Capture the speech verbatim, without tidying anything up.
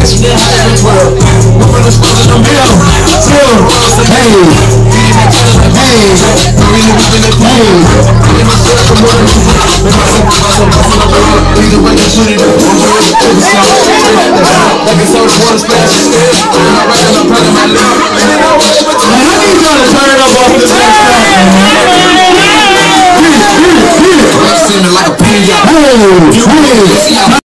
section, then high as twelve. Moving the schools in the middle. Still, hey, hey, really moving the hey, in my circle, more than two. Make myself, myself, myself, myself. Either way, you shoot it. I'm real, it's so like it's so water splash. I'm not right, I'm proud of my love. Man, I need y'all to turn it up off this next track. Get it, get it, get it. I'm singing like a pin. Hey, hey.